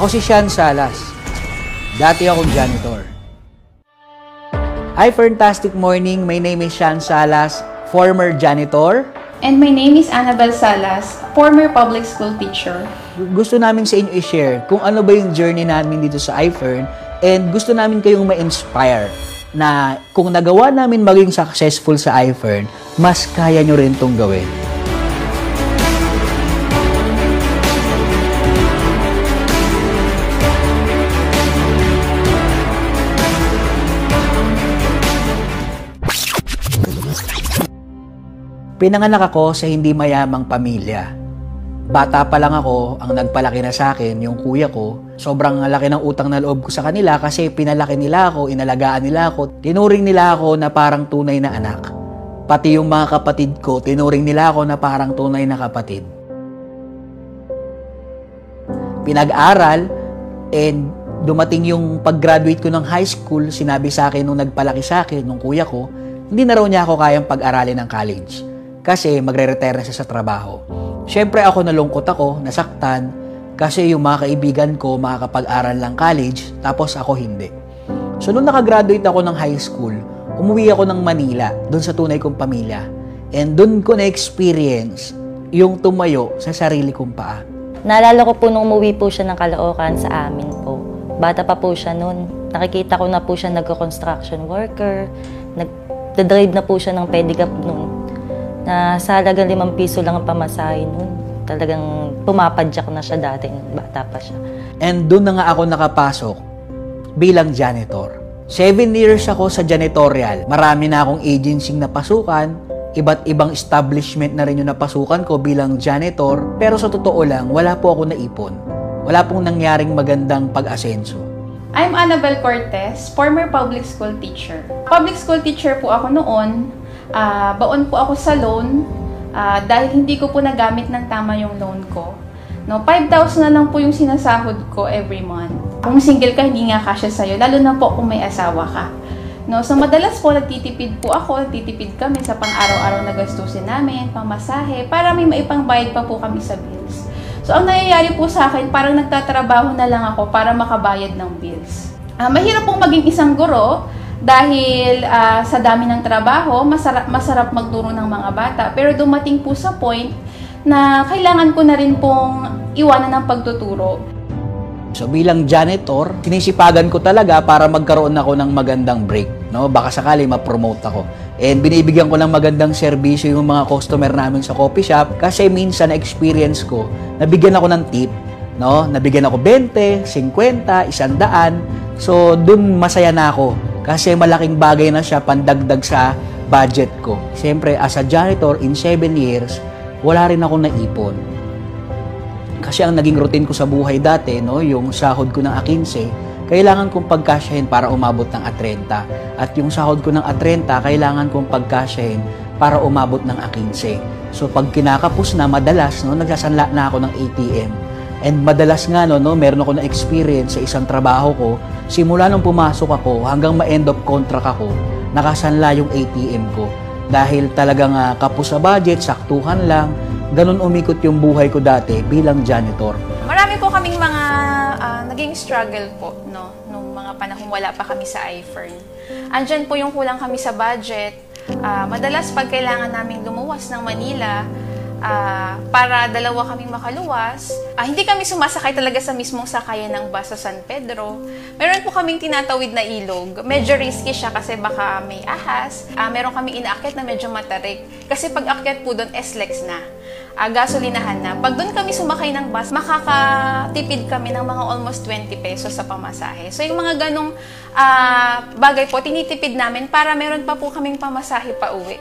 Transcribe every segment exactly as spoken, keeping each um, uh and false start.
Ako si Shan Salas. Dati akong janitor. Hi, fantastic morning. My name is Shan Salas, former janitor. And my name is Anabele Salas, former public school teacher. Gusto namin sa inyo i-share kung ano ba yung journey namin dito sa I F E R N, and gusto namin kayong ma-inspire na kung nagawa namin maging successful sa I F E R N, mas kaya nyo rin itong gawin. Pinanganak ako sa hindi mayamang pamilya. Bata pa lang ako, ang nagpalaki na sa akin, yung kuya ko. Sobrang laki ng utang na loob ko sa kanila kasi pinalaki nila ako, inalagaan nila ako. Tinuring nila ako na parang tunay na anak. Pati yung mga kapatid ko, tinuring nila ako na parang tunay na kapatid. Pinag-aral, and dumating yung pag-graduate ko ng high school, sinabi sa akin nung nagpalaki sa akin, nung kuya ko, hindi na raw niya ako kayang pag-aralin ng college. Kasi magre-retire na siya sa trabaho. Siyempre ako nalungkot ako, nasaktan, kasi yung mga kaibigan ko makakapag-aral ng college, tapos ako hindi. So nung nakagraduate ako ng high school, umuwi ako ng Manila, dun sa tunay kong pamilya. And dun ko na-experience yung tumayo sa sarili kong paa. Naalala ko po nung umuwi po siya ng Caloocan sa amin po. Bata pa po siya noon. Nakikita ko na po siya nagko-construction worker, nag-drive na po siya ng pedicab noon. Na sa halagang limang piso lang ang pamasahe noon. Talagang pumapadyak na siya dati, bata pa siya. And doon na nga ako nakapasok bilang janitor. Seven years ako sa janitorial. Marami na akong agency na pasukan, iba't ibang establishment na rin yung napasukan ko bilang janitor. Pero sa totoo lang, wala po ako naipon. Wala pong nangyaring magandang pag-asenso. I'm Anabele Cortez, former public school teacher. Public school teacher po ako noon. Uh, baon po ako sa loan uh, dahil hindi ko po nagamit ng tama yung loan ko. No, five thousand na lang po yung sinasahod ko every month. Kung single ka, hindi nga kasya sa'yo, lalo na po kung may asawa ka. No, so madalas po nagtitipid po ako, nagtitipid kami sa pang-araw-araw na gastusin namin, pamasahe, para may maipangbayad pa po kami sa bills. So ang nangyayari po sa akin, parang nagtatrabaho na lang ako para makabayad ng bills. Uh, mahirap pong maging isang guro, dahil uh, sa dami ng trabaho, masarap, masarap magturo ng mga bata. Pero dumating po sa point na kailangan ko na rin pong iwanan ng pagtuturo. So bilang janitor, sinisipagan ko talaga para magkaroon ako ng magandang break. No? Baka sakali ma-promote ako. And binibigyan ko ng magandang serbisyo yung mga customer namin sa coffee shop kasi minsan na-experience ko, nabigyan ako ng tip. No? Nabigyan ako twenty, fifty, one hundred. So dun masaya na ako. Kasi malaking bagay na siya pandagdag sa budget ko. Siyempre, as a janitor in seven years, wala rin ako naipon. Kasi ang naging routine ko sa buhay dati, no, yung sahod ko ng A fifteen, kailangan kong pagkasyahin para umabot ng A thirty. At yung sahod ko ng A thirty, kailangan kong pagkasyahin para umabot ng A fifteen. So pag kinakapos na, madalas, no, nagsasanla na ako ng A T M. And madalas nga, no, no, meron ako na experience sa isang trabaho ko. Simula nung pumasok ako hanggang ma-end of contract ako, nakasanla yung A T M ko. Dahil talagang uh, kapos sa budget, saktuhan lang, ganun umikot yung buhay ko dati bilang janitor. Marami po kaming mga uh, naging struggle po, no, nung mga panahong wala pa kami sa I F E R N. Andyan po yung kulang kami sa budget. Uh, madalas pag kailangan naming lumuwas ng Manila, Uh, para dalawa kaming makaluwas. Uh, hindi kami sumasakay talaga sa mismong sakayan ng bus sa San Pedro. Meron po kaming tinatawid na ilog. Medyo risky siya kasi baka may ahas. Uh, meron kaming inaakyat na medyo matarik. Kasi pag akyat po doon, S L E X na. Uh, gasolinahan na. Pag doon kami sumakay ng bus, makakatipid kami ng mga almost twenty pesos sa pamasahe. So yung mga ganong uh, bagay po, tinitipid namin para meron pa po kaming pamasahe pa uwi.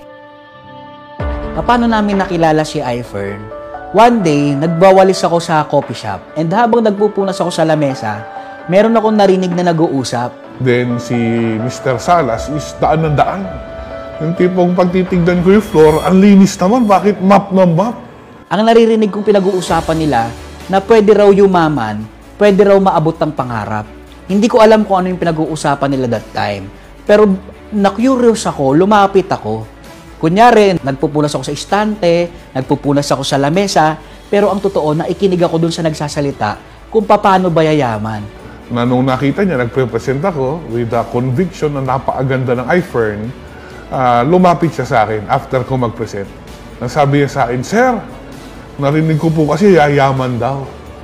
Paano namin nakilala si I F E R N? One day, nagbawalis ako sa coffee shop. And habang nagpupunas ako sa lamesa, meron akong narinig na nag-uusap. Then si Mister Salas is daan ng daan. Yung tipong pagtitignan ko yung floor, ang linis naman, bakit map na map? Ang naririnig kong pinag-uusapan nila na pwede raw yumaman, pwede raw maabot ng pangarap. Hindi ko alam kung ano yung pinag-uusapan nila that time. Pero na-curious ako, lumapit ako. Kunyari, nagpupunas ako sa istante, nagpupunas ako sa lamesa, pero ang totoo, naikinig ako dun sa nagsasalita kung paano ba yayaman. Na nung nakita niya, nagpe-present ako with the conviction na napakaganda ng I F E R N, uh, lumapit siya sa akin after ko mag-present. Nasabi niya sa akin, Sir, narinig ko po kasi yayaman daw.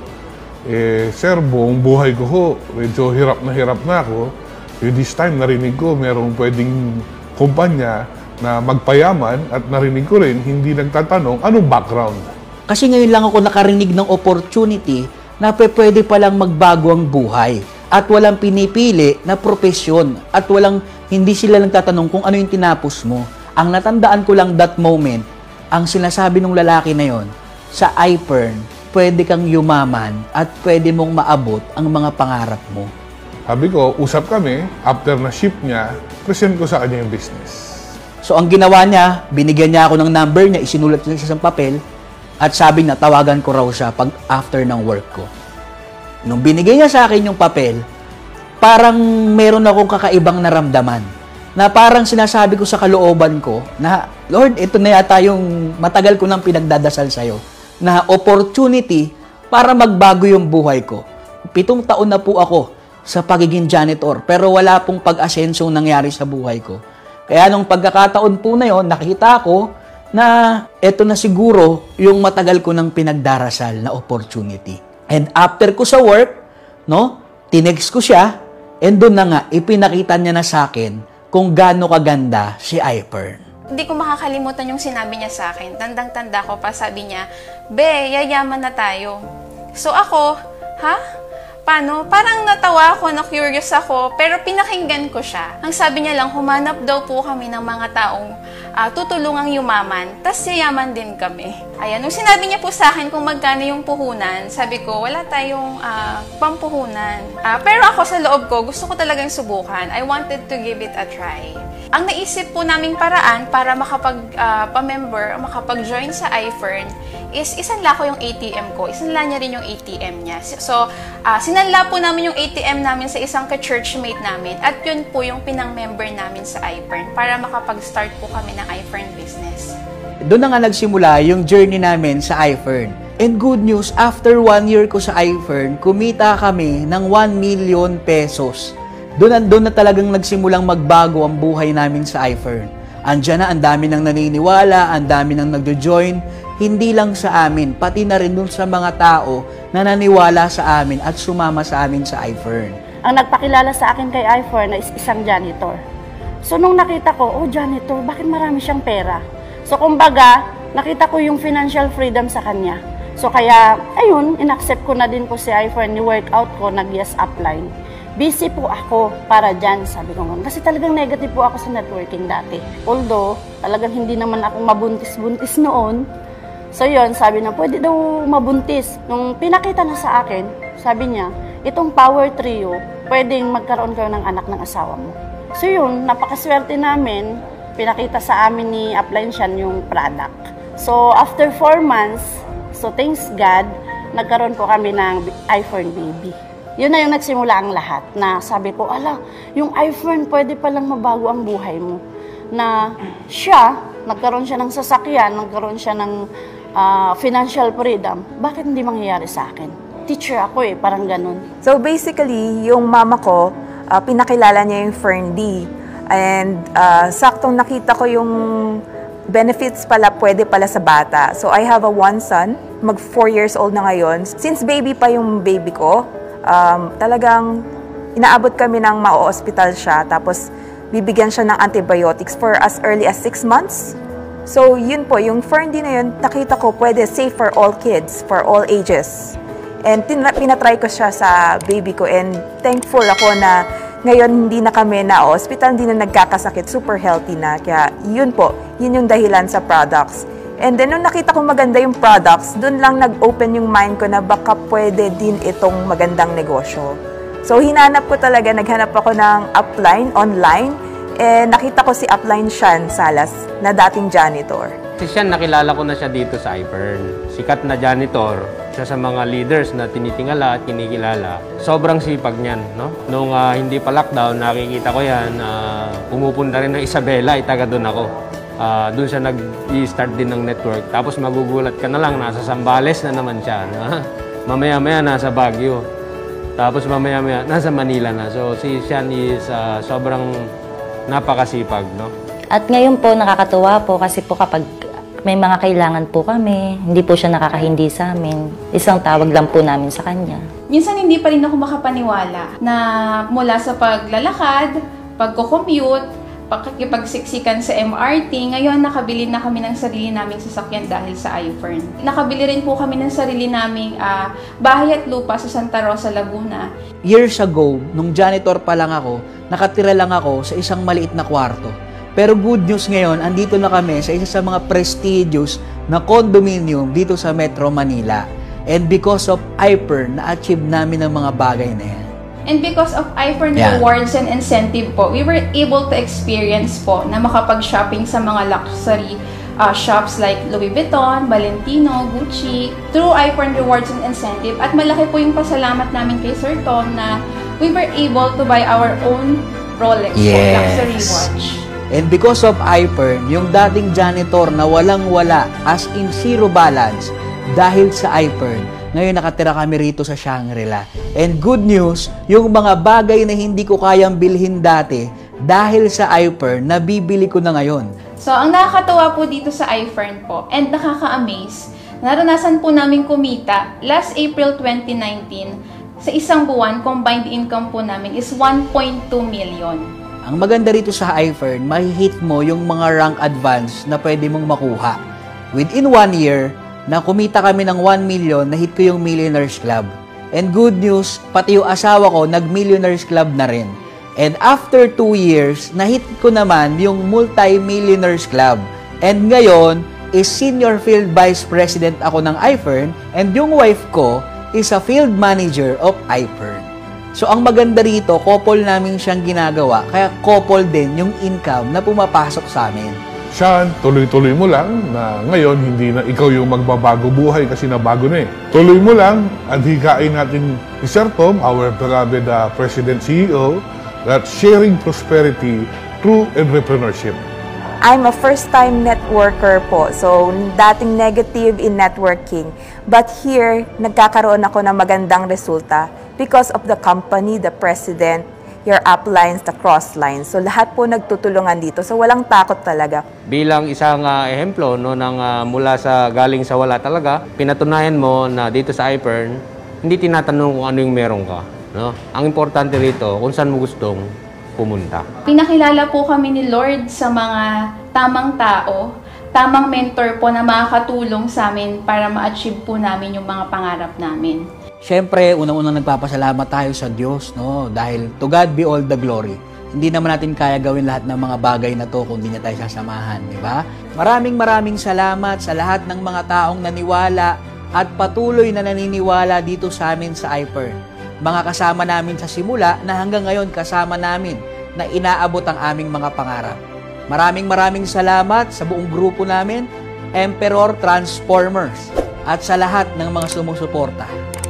Eh, Sir, buong buhay ko ho, medyo hirap na hirap na ako. Eh, this time, narinig ko merong pwedeng kumpanya na magpayaman at narinig ko rin, hindi nagtatanong, anong background? Kasi ngayon lang ako nakarinig ng opportunity na pwede palang magbago ang buhay at walang pinipili na propesyon at walang hindi sila nagtatanong kung ano yung tinapos mo. Ang natandaan ko lang that moment, ang sinasabi ng lalaki na yon, sa I F E R N, pwede kang yumaman at pwede mong maabot ang mga pangarap mo. Sabi ko, usap kami, after na ship niya, present ko sa kanya yung business. So ang ginawa niya, binigyan niya ako ng number niya, isinulat niya sa isang papel, at sabi na tawagan ko raw siya pag after ng work ko. Nung binigay niya sa akin yung papel, parang meron akong kakaibang naramdaman. Na parang sinasabi ko sa kalooban ko na, Lord, ito na yata yung matagal ko nang pinagdadasal sa'yo. Na opportunity para magbago yung buhay ko. Pitong taon na po ako sa pagiging janitor, pero wala pong pag-asensong nangyari sa buhay ko. Kaya nung pagkakataon po na yon, nakita ko na eto na siguro yung matagal ko nang pinagdarasal na opportunity. And after ko sa work, no, tinext ko siya, and doon na nga, ipinakita niya na sa akin kung gaano kaganda si I F E R N. Hindi ko makakalimutan yung sinabi niya sa akin. Tandang-tanda ko pa, sabi niya, Be, yayaman na tayo. So ako, ha? Paano? Parang natawa ako, na-curious ako, pero pinakinggan ko siya. Ang sabi niya lang, humanap daw po kami ng mga taong uh, tutulungang yumaman, tas yayaman din kami. Ayan, nung sinabi niya po sa akin kung magkano yung puhunan, sabi ko, wala tayong uh, pampuhunan. Uh, pero ako sa loob ko, gusto ko talagang subukan. I wanted to give it a try. Ang naisip po naming paraan para makapag-pa-member, uh, makapag-join sa I F E R N is isanla ko yung A T M ko. Isanla niya rin yung A T M niya. So, uh, sinanla po namin yung A T M namin sa isang ka-churchmate namin at yun po yung pinang-member namin sa I F E R N para makapag-start po kami ng I F E R N business. Doon na nga nagsimula yung journey namin sa I F E R N. And good news, after one year ko sa I F E R N, kumita kami ng one million pesos. Doon, doon na talagang nagsimulang magbago ang buhay namin sa I F E R N. Andiyan na, ang dami nang naniniwala, ang dami nang nagjo-join, hindi lang sa amin, pati na rin dun sa mga tao na naniwala sa amin at sumama sa amin sa I F E R N. Ang nagpakilala sa akin kay I F E R N is isang janitor. So nung nakita ko, oh janitor, bakit marami siyang pera? So kumbaga, nakita ko yung financial freedom sa kanya. So kaya, ayun, inaccept ko na din po si I F E R N, ni-workout ko, nag-yes upline. Busy po ako para dyan, sabi ko nga. Kasi talagang negative po ako sa networking dati. Although, talagang hindi naman ako mabuntis-buntis noon. So yun, sabi na, pwede daw mabuntis. Nung pinakita na sa akin, sabi niya, itong power trio, pwedeng magkaroon kayo ng anak ng asawa mo. So yun, napakaswerte namin, pinakita sa amin ni Upline Shan yung product. So after four months, so thanks God, nagkaroon po kami ng I F E R N baby. Yun na yung nagsimula ang lahat, na sabi ko, ala, yung I F E R N pwede palang mabago ang buhay mo. Na siya, nagkaroon siya ng sasakyan, nagkaroon siya ng uh, financial freedom, bakit hindi mangyayari sa akin? Teacher ako eh, parang ganun. So basically, yung mama ko, uh, pinakilala niya yung F E R N D. And uh, saktong nakita ko yung benefits pala, pwede pala sa bata. So I have a one son, mag four years old na ngayon. Since baby pa yung baby ko, um, talagang inaabot kami ng ma-hospital siya. Tapos bibigyan siya ng antibiotics for as early as six months. So yun po, yung F E R N D na yun, nakita ko pwede safe for all kids, for all ages. And pinatry ko siya sa baby ko and thankful ako na ngayon hindi na kami na hospital, hindi na nagkakasakit, super healthy na. Kaya yun po, yun yung dahilan sa products. And then nung nakita ko maganda yung products, dun lang nag-open yung mind ko na baka pwede din itong magandang negosyo. So hinanap ko talaga, naghanap ako ng Upline online, and nakita ko si Upline Shan, Salas, na dating janitor. Si Shan, nakilala ko na siya dito sa I F E R N. Sikat na janitor, siya sa mga leaders na tinitingala at kinikilala. Sobrang sipag niyan, no? Nung uh, hindi pa lockdown, nakikita ko yan, uh, pumupunta rin ng Isabela, itaga doon ako. Uh, doon siya nag-i-start din ng network. Tapos magugulat ka na lang, nasa Sambales na naman siya. No? mamaya-maya nasa Baguio. Tapos mamaya-maya nasa Manila na. So si Shan is uh, sobrang napakasipag, no? At ngayon po, nakakatuwa po kasi po kapag may mga kailangan po kami, hindi po siya nakakahindi sa amin. Isang tawag lang po namin sa kanya. Minsan hindi pa rin ako makapaniwala na mula sa paglalakad, pagko-commute, pagkikipagsiksikan sa M R T, ngayon nakabili na kami ng sarili naming sasakyan dahil sa I F E R N. Nakabili rin po kami ng sarili naming uh, bahay at lupa sa Santa Rosa, Laguna. Years ago, nung janitor pa lang ako, nakatira lang ako sa isang maliit na kwarto. Pero good news ngayon, andito na kami sa isa sa mga prestigious na condominium dito sa Metro Manila. And because of I F E R N, na-achieve namin ang mga bagay na yan. And because of I F E R N Yeah. rewards and incentive po, we were able to experience po na makapag-shopping sa mga luxury uh, shops like Louis Vuitton, Valentino, Gucci, through I F E R N rewards and incentive. At malaki po yung pasalamat namin kay Sir Tom na we were able to buy our own Rolex Yes. po, luxury watch. And because of I F E R N, yung dating janitor na walang-wala, as in zero balance, dahil sa I F E R N, ngayon nakatira kami rito sa Shangri-La. And good news, yung mga bagay na hindi ko kayang bilhin dati, dahil sa I F E R N, nabibili ko na ngayon. So, ang nakakatawa po dito sa I F E R N po, and nakaka-amaze, naranasan po namin kumita last April twenty nineteen, sa isang buwan, combined income po namin is one point two million. Ang maganda rito sa I F E R N, mahihit mo yung mga rank advance na pwede mong makuha. Within one year, na kumita kami ng one million, na-hit ko yung Millionaires Club. And good news, pati yung asawa ko, nag-Millionaires Club na rin. And after two years, na-hit ko naman yung Multimillionaires Club. And ngayon, is Senior Field Vice President ako ng I F E R N, and yung wife ko is a Field Manager of I F E R N. So, ang maganda rito, couple namin siyang ginagawa, kaya couple din yung income na pumapasok sa amin. Shan, tuloy-tuloy mo lang na ngayon hindi na ikaw yung magbabago buhay kasi nabago na eh. Tuloy mo lang at hikain natin ni Sir Tom, our beloved uh, President C E O, that sharing prosperity through entrepreneurship. I'm a first-time networker po. So, dating negative in networking. But here, nagkakaroon ako ng magandang resulta because of the company, the president, your uplines, the crosslines. So, lahat po nagtutulungan dito. So, walang takot talaga. Bilang isang uh, ehemplo no, ng, uh, mula sa galing sa wala talaga, pinatunayan mo na dito sa I F E R N, hindi tinatanong kung ano yung meron ka. No? Ang importante rito, kung saan mo gustong pumunta. Pinakilala po kami ni Lord sa mga tamang tao, tamang mentor po na makakatulong sa amin para ma-achieve po namin yung mga pangarap namin. Siyempre, unang-unang nagpapasalamat tayo sa Diyos, no? Dahil to God be all the glory. Hindi naman natin kaya gawin lahat ng mga bagay na to kung hindi niya tayo sasamahan, di ba? Maraming maraming salamat sa lahat ng mga taong naniwala at patuloy na naniniwala dito sa amin sa I F E R N. Mga kasama namin sa simula na hanggang ngayon kasama namin na inaabot ang aming mga pangarap. Maraming maraming salamat sa buong grupo namin, Emperor Transformers, at sa lahat ng mga sumusuporta.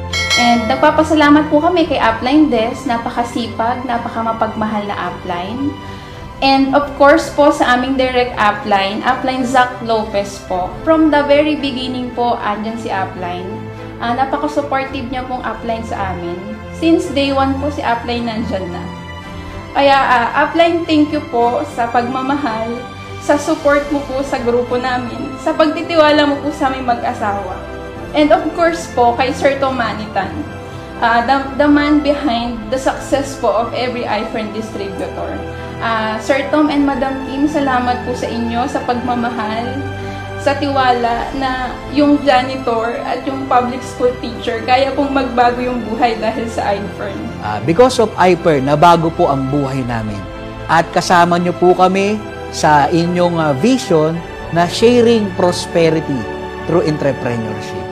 And nagpapasalamat po kami kay Upline Des, napakasipag, napakamapagmahal na Upline. And of course po sa aming direct Upline, Upline Zach Lopez po. From the very beginning po, andyan si Upline. Uh, napaka-supportive niya pong Upline sa amin. Since day one po si Upline nandyan na. Kaya uh, Upline, thank you po sa pagmamahal, sa support mo po sa grupo namin, sa pagtitiwala mo po sa aming mag-asawa. And of course po, kay Sir Tomanitan, uh, the, the man behind the success po of every I F E R N distributor. Uh, Sir Tom and Madam Kim, salamat po sa inyo sa pagmamahal, sa tiwala na yung janitor at yung public school teacher kaya pong magbago yung buhay dahil sa I F E R N. Uh, because of I F E R N, nabago po ang buhay namin. At kasama niyo po kami sa inyong uh, vision na sharing prosperity through entrepreneurship.